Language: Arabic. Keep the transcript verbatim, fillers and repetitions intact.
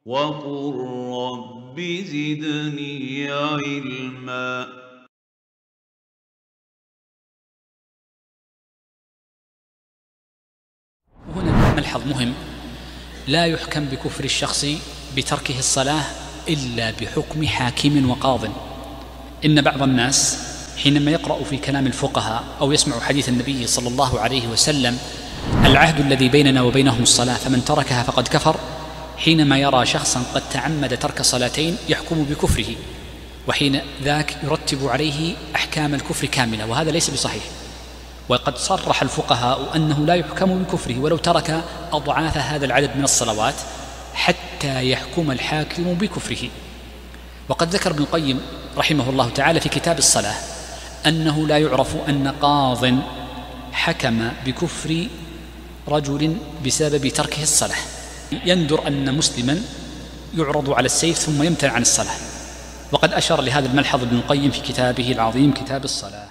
وقل رب زدني علما. هنا ملحظ مهم: لا يحكم بكفر الشخص بتركه الصلاة إلا بحكم حاكم وقاض. إن بعض الناس حينما يقرأ في كلام الفقهاء أو يسمع حديث النبي صلى الله عليه وسلم العهد الذي بيننا وبينهم الصلاة فمن تركها فقد كفر، حينما يرى شخصا قد تعمد ترك صلاتين يحكم بكفره، وحين ذاك يرتب عليه أحكام الكفر كاملة، وهذا ليس بصحيح. وقد صرح الفقهاء أنه لا يحكم بكفره ولو ترك أضعاف هذا العدد من الصلوات حتى يحكم الحاكم بكفره. وقد ذكر ابن القيم رحمه الله تعالى في كتاب الصلاة أنه لا يعرف أن قاض حكم بكفر رجل بسبب تركه الصلاة. يندر أن مسلما يعرض على السيف ثم يمتنع عن الصلاة، وقد أشار لهذا الملحظ ابن القيم في كتابه العظيم كتاب الصلاة.